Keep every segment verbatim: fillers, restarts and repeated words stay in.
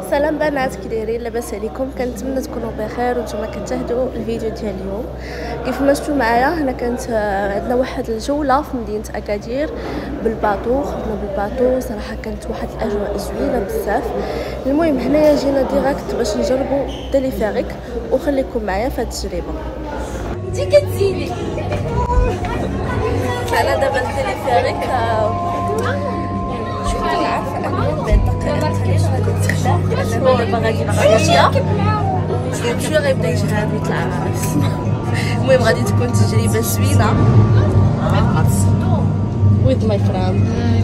سلام بنات، كي دايرين؟ لاباس عليكم؟ كنتمنى تكونوا بخير وانتم كتشاهدوا الفيديو ديال اليوم. كيف ما شفتوا معايا هنا كانت عندنا واحد الجوله في مدينه اكادير بالباطو. خرجنا بالباطو صراحه كانت واحد الاجواء زوينه بزاف. المهم هنايا جينا ديريكت باش نجربوا التليفيريك وخليكم معايا في هذه التجربه. انتي كتزيني طلعنا دابا التليفيريك. شوف العارفه انا بعد دقيقه ثانيه غادي نتخلع لان دابا غادي نمشي شويه غيبدا يجهد ويطلع الراس. المهم غادي تكون تجربه زوينه with my friend.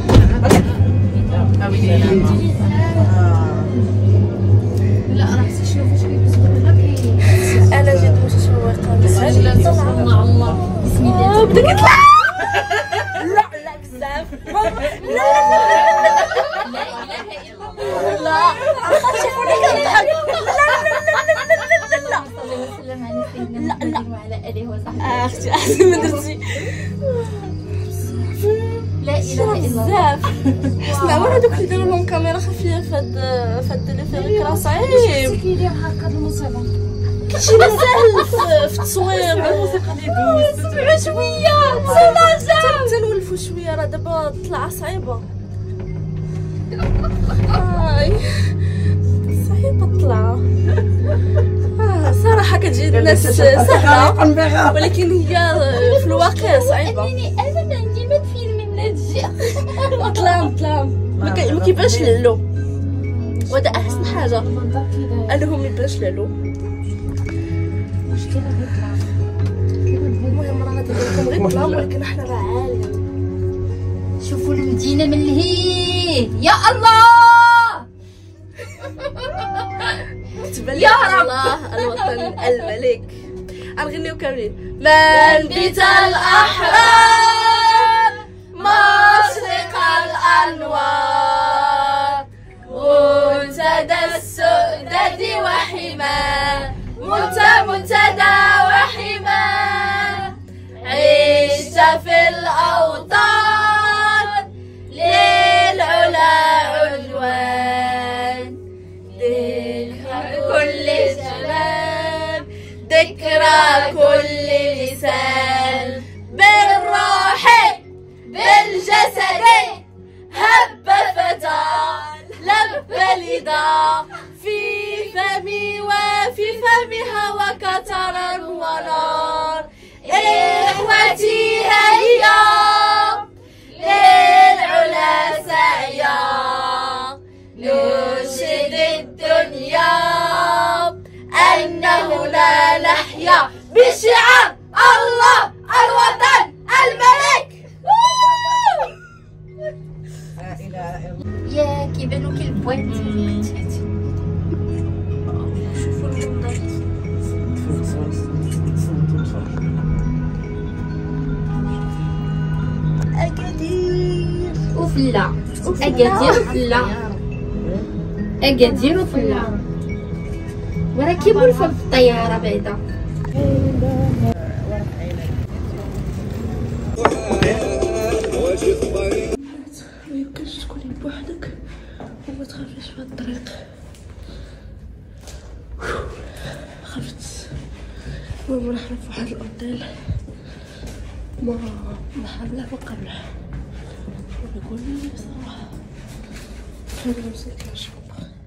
لا راه شنو فاش كيكتبوا لنا انا جيت متشوقه مع الله. بسم الله بدا كيطلع. لا لا بزاف. لا لا اله الا الله. لا شوفوني كنضحك. لا لا لا لا لا لا صلى وسلم على سيدنا محمد وعلى اله وصحبه. اختي احسن ما درتي. لا اله الا الله. بزاف. زعما هذوك اللي داروا لهم كاميرا خفيه في هاد في هاد التليفيريك راه صعيب. كيدير هكا الموسيقى كتجي ساهل في في التصوير. الموسيقى اللي دوز سمعوا شويه صلاجه حتى نولفوا شويه راه دابا طلعه صعيبه. هاي صعيبه الطلعه. آه صراحه كتجي الناس سهله ولكن هي في الواقع صعيبه. انني ابدا ديما تفيلمي من هاد الجهه. ظلام ظلام ما كيبانش لعلو، وهذا احسن حاجه انه ما يبانش لعلو. المشكله غير الظلام. المهم راه غادي نقول لكم غير الظلام ولكن حنا راه عالم. شوفوا المدينه من لهيه يا الله. تبان يا رب. الله الوطن الملك. غنغنيو كاملين. منبت الاحرار مشرق الانوار منتدى السؤدد وحماه منت منتدى وحماه عشت في الاوطان للعلا عنوان ذكرى كل شباب ذكرى كل لسان بالروح بالجسد هب فتى لب لدا في فمي وفي فمها وكترا ونار. إخوتي هيا للعلا سعيا نرشد الدنيا أن هنا نحيا بشعار الله الوطن الملك. يا كيبانوا كي البوات. شوفوا المنظر. أكادير وفلا اكادير وفلا اكادير وفلا وراه كيمولفه في الطياره بعدا. ميمكنش تكوني بوحدك وما تخافيش في هاد الطريق. خفت. المهم رحنا في واحد الاوتيل ما ما حبله وقبله ونقول لي بصراحه هذا مسكين شوف.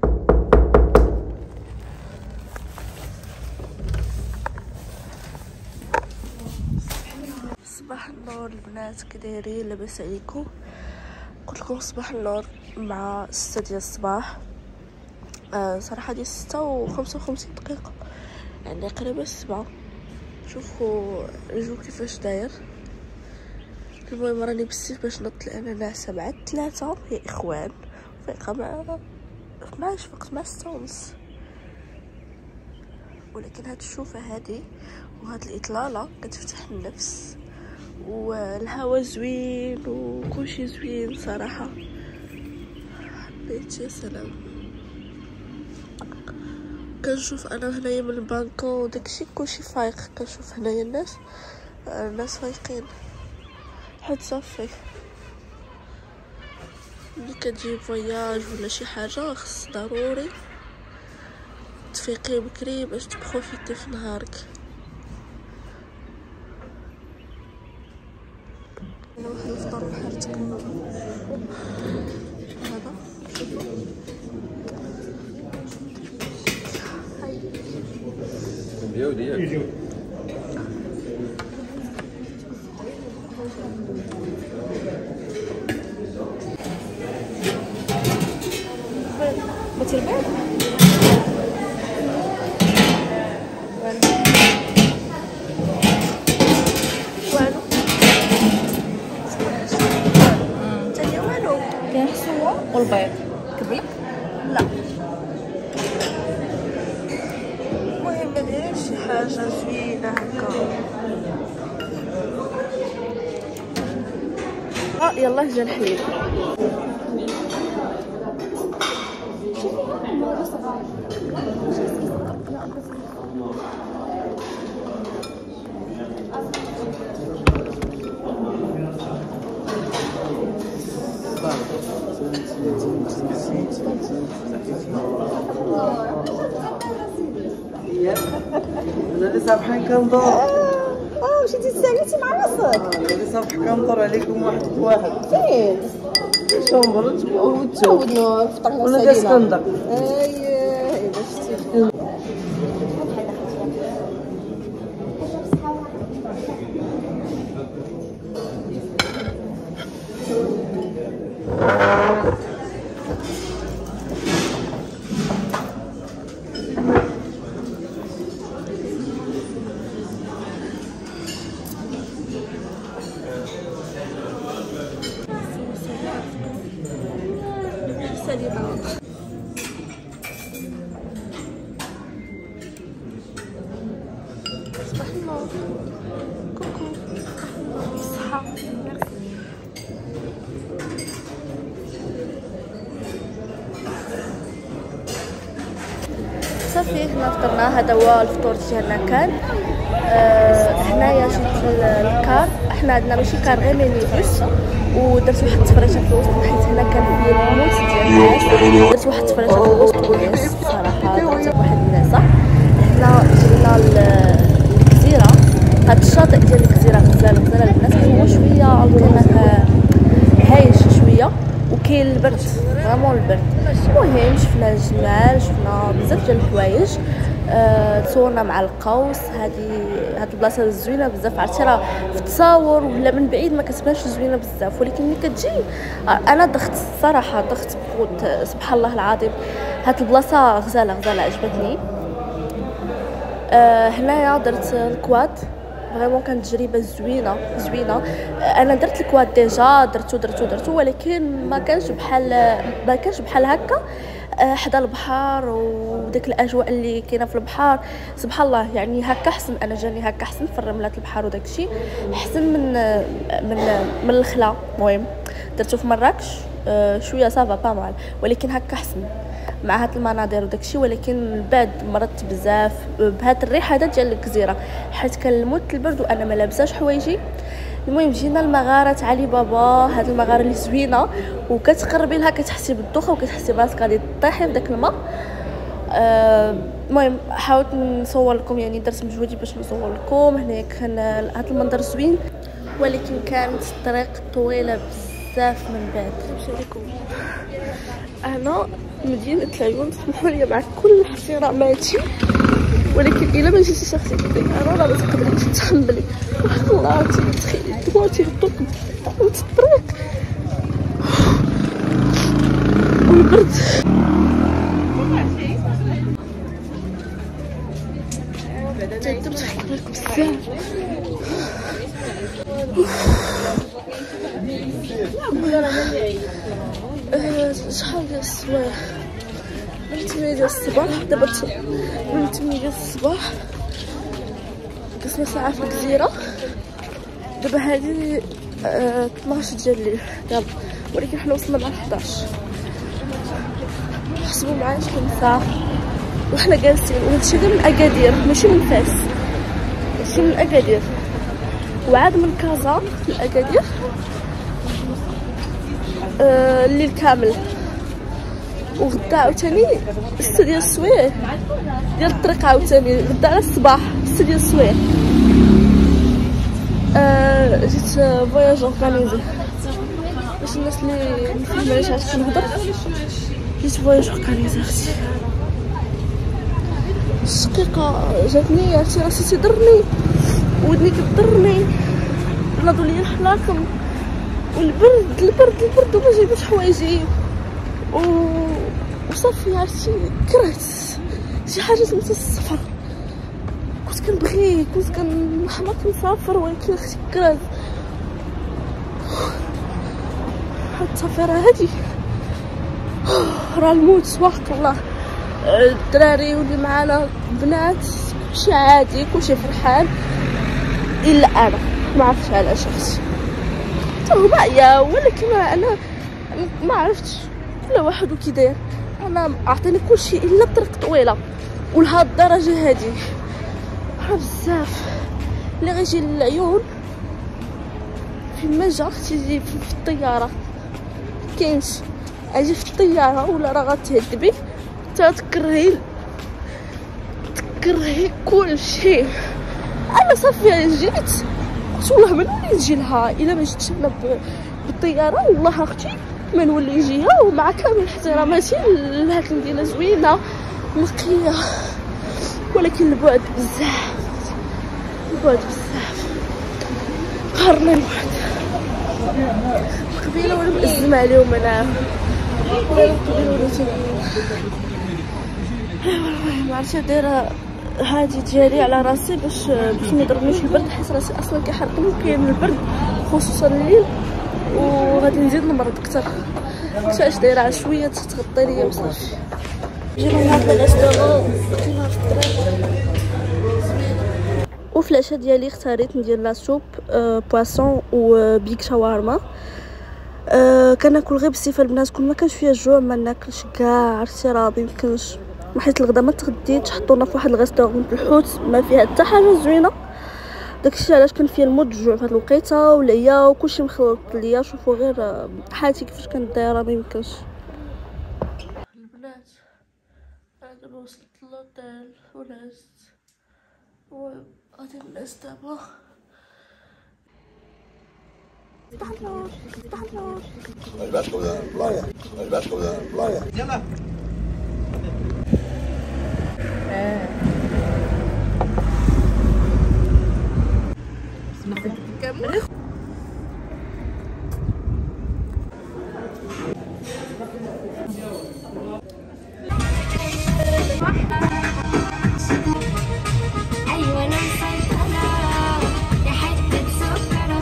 صباح النور البنات، كي دايرين؟ لاباس عليكم؟ قلت لكم صباح النور مع ستة ديال الصباح. آه صراحه ديال ستة وخمسة وخمسين دقيقه يعني قريبه السبعة. شوفوا الجو كيفاش داير. المهم راني بزاف باش نط لان ناعسه مع الثلاثه يا اخوان فايقه مع مع فقت مع ستة ونص. ولكن هاد الشوفه هادي وهاد الاطلاله كتفتح النفس والهواء زوين وكلشي زوين صراحه. حبيت يا سلام. كنشوف انا هنايا من البالكون داكشي كلشي فايق. كنشوف هنايا الناس الناس فايقين حيت صافي ملي كتجي فواياج ولا شي حاجه خص ضروري تفيقي بكري باش تبروفيتي في نهارك. انا واحد الفطور بحالتكم هذا شوفوا هاي ديال ديال بغيتي البيض والو تاني والو كاين حسوه والبيض كبلك لا المهم ندير شي حاجه زوينه هكا. اه يلا جا الحليب. انا اللي صافحين كندور. اه مشيتي تساليتي مع راسك. انا اللي صافح كندور عليكم واحد بواحد. فين؟ شومبر وتعودتو تعودنا فطرنا وانا سالينا. جالس كندر. اييه باش شتي. صباح النور. كوكو بالصحة. صافي هنا فطرنا. هذا هو الفطور ديالنا كان. أه هنايا جيت للكار. احنا عندنا ماشي كار غير مينيبوس ودرت واحد التفريشه في الوسط حيت هنا كان فيه الموت ديال الناس. درت واحد التفريشه في الوسط وناس صراحه درت واحد الناس. حنا جينا للجزيره. هاد الشاطئ ديال الجزيره غزال غزال البنات هو شويه لقيناه هايش شويه وكاين البرد فريمون البرد. المهم شفنا الجمال شفنا بزاف ديال الحوايج. أه تصورنا مع القوس. هذه هاد البلاصه زوينه بزاف. عرفتي راه في التصاور ولا من بعيد ما كتبانش زوينه بزاف ولكن ملي كتجي انا ضغط الصراحه ضغط بقوت سبحان الله العظيم. هاد البلاصه غزاله غزاله عجبتني. أه هنايا درت الكواد فريمون كانت تجربه زوينه زوينه. انا درت الكواد ديجا درتو درتو درتو ولكن ما كانش بحال ما كانش بحال هكا حدا البحر وداك الاجواء اللي كاينه في البحر. سبحان الله يعني هكا حسن. انا جاني هكا حسن في الرملات البحر وداك الشيء حسن من من من الخلا. المهم درتو في مراكش شويه صافا با مال ولكن هكا حسن مع هاد المناظر وداك الشيء. ولكن بعد مرضت بزاف بهاد الريحه هذا ديال الجزيره حيت كان الموت البرد وانا ما لابساش حوايجي. المهم جينا المغاره علي بابا. هاد المغاره اللي زوينه وكتقربي لها كتحسي بالدوخه وكتحسي براسك غادي طيحي في داك الماء. المهم أه حاولت نصور لكم يعني درت مجهودي باش نصور لكم. هنا كان هاد المنظر زوين ولكن كانت الطريق طويله بزاف من بعد. نمشي لكم انا مدينه العيون. سمحوا لي مع كل احتراماتي ولكن الا ما جيتيش اختي الطياره راه ما تقدريش تحملي. والله تخيلي دواتي الطوق الطريق والبرد. جد متحكمه لكم بزاف. شحال ديال الصباح من ثمانية ديال الصباح دابا من ثمانية ديال الصباح قسنا ساعة في الجزيرة. دابا هادي اه اثناش ديال الليل دابا ولكن حنا وصلنا مع حداش. حسبوا معايا شحال من ساعة وحنا جالسين. وهادشي غير من اكادير ماشي من فاس ماشي من اكادير وعاد من كازا لاكادير. آه الليل كامل وغدا عاوتاني ستة ديال السوايع ديال الطريق، عاوتاني غدا على الصباح ستة ديال السوايع. آه جيت فواياج اورغانيزي باش الناس اللي مفهماش عاد كنهضر. جيت فواياج اورغانيزي اختي. الشقيقه جاتني عرفتي راسي تيضرني، ودني كضرني، ناضوا لي الحلاكم والبرد البرد البرد وما جايبش حوايجي و وصافي عرفتي كرهت شي حاجه سميتها السفر. كنت كنبغي كنت كنحماق نسافر ولكن اختي كرهت هاد السفره هادي راه الموت واحد والله. الدراري واللي معانا بنات كلشي عادي كلشي فرحان الا انا ما عرفتش علاش اختي تو بايا، ولكن انا ما عرفتش كل واحد وكي داير. انا عطيني كلشي الا الطريق طويله ولهاد الدرجه هادي راه بزاف اللي غيجي للعيون. فين جا اختي في الطياره كاينش اجي في الطياره ولا راه غتهدبي حتى تكرهي تكرهي كلشي. انا صافي جيت قلت والله ما نولي نجي لها الا ما جيتش انا بالطياره، والله اختي ما نولي نجيها. ومع كامل احتراماتي لهاد المدينه زوينه نقيه، ولكن البعد بزاف البعد بزاف قهرني البعد. قبيله وانا مأزمه عليهم انا قبيله ولا والله ما عرفتش دايره هادي ديالي على راسي باش باش ما يضربنيش البرد، حيت راسي اصلا كيحرقني وكاين البرد خصوصا الليل وغادي نزيد نمرض اكثر. كيفاش دايره شويه تغطي ليا وصافي. جينا نهار الريستورون جينا في الطريق وفي العشاء ديالي اختاريت ندير لا سوب أه بواسون وبيك شاورما. أه كناكل غير بالسيفه البنات، كل ما كانش فيا الجوع ما ناكلش كاع عرفتي راه ميمكنش، حيت الغدا ما تغديتش. حطونا في واحد الريستورون الحوت ما فيها حتى حاجه زوينه، داكشي علاش كان فيا الموت الجوع في هاد الوقيته وليا وكلشي مخلط ليا. شوفوا غير حالتي كيفاش كانت دايره ما يمكنش. البنات انا دابا وصلت للوطيل ونعست وغادي نعس دابا. صباح النور صباح النور. يلا كمل. أيوة أنا مسيطرة يا حتة سكرة.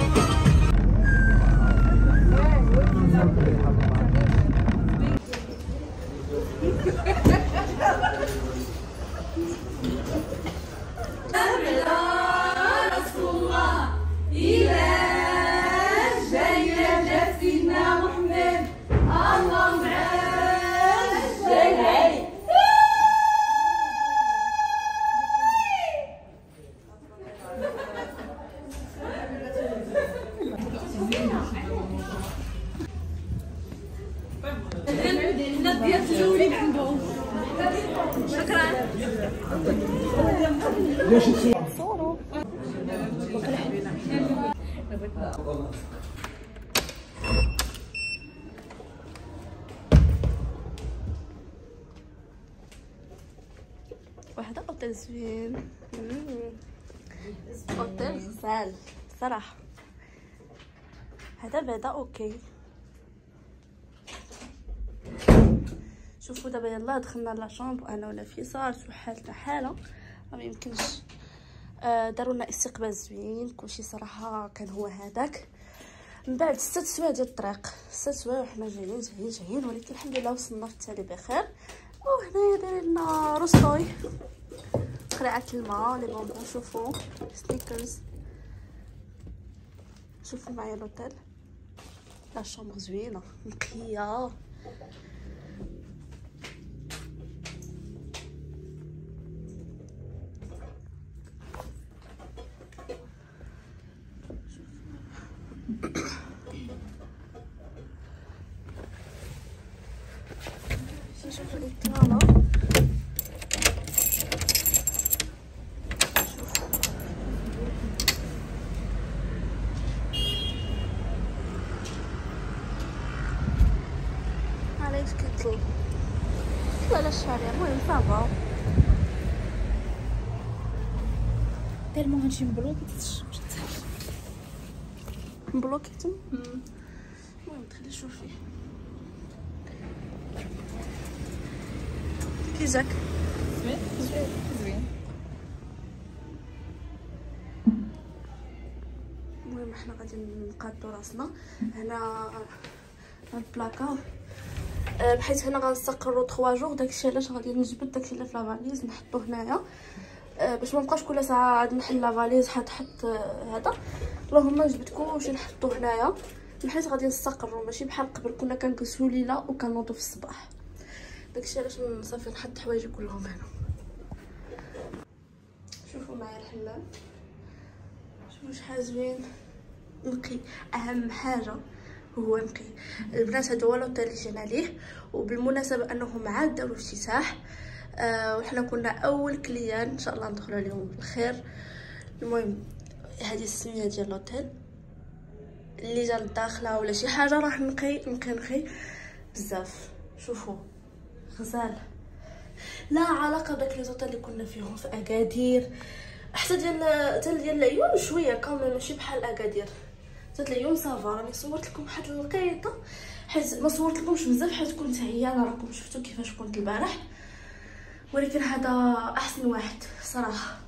واحد اوتيل زوين، اوتيل غزال صراحه. هذا بعدا اوكي. شوفوا دابا يلا دخلنا لا شامبر انا ولا فيصل وحالتنا حاله ما يمكنش. آه داروا لنا استقبال زوين كلشي صراحه كان هو هذاك. من بعد ستة سوايع ديال الطريق ستة سوايع وحنا جايين جايين جايين ولكن الحمد لله وصلنا في التالي بخير. وهنايا دايرين لنا رستوي قرعه الماء لي بونبون. شوفوا سنيكرز، شوفوا معايا لوطيل لا شامبر زوينه نقيه. لا على الشارع. المهم صافا تالمون هادشي مبروك مبلوكيتو. المهم دخلي شوف فيه كي جاك. زوين زوين زوين. المهم حنا غادي نقادو راسنا هنا هاد البلاكار أه بحيث هنا غنستقروا ثلاثة جوغ. داكشي علاش غادي نجبد داكشي اللي في لافاليز نحطو هنايا أه باش ما نبقاش كل ساعه عاد نحل لافاليز حط حط أه هذا. اللهم نجبد كلشي نحطو هنايا بحيث غادي نستقروا ماشي بحال قبل كنا كنكسلو ليله وكنوضو في الصباح. داكشي علاش صافي نحط حوايجي كلهم هنا. شوفوا معايا الحمام شوفوا شحال زوين نقي. اهم حاجه هو نقي. البنات هذا هو لوطيل اللي جينا ليه وبالمناسبه انهم عاد داروا افتتاح آه وحنا كنا اول كليان ان شاء الله ندخلوا عليهم بالخير. المهم هذه السميه ديال لوطيل اللي جا للداخله ولا شي حاجه راه نقي نقي نقي بزاف. شوفوا غزال لا علاقه بداك لي زوطيل اللي كنا فيهم في اكادير حتى ديال حتى ديال العيون شويه كامل ماشي بحال اكادير. حتى العيون صافا. راني صورت لكم واحد القيطه حيت ما صورت لكمش بزاف حيت كنت عيانه راكم شفتوا كيفاش كنت البارح ولكن هذا احسن واحد صراحه.